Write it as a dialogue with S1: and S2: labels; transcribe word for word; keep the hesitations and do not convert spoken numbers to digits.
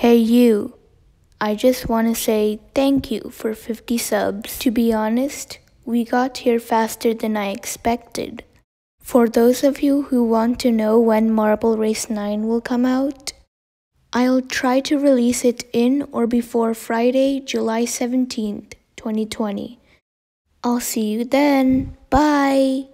S1: Hey you, I just want to say thank you for fifty subs. To be honest, we got here faster than I expected. For those of you who want to know when Marble Race nine will come out, I'll try to release it in or before Friday, July seventeenth, twenty twenty. I'll see you then. Bye!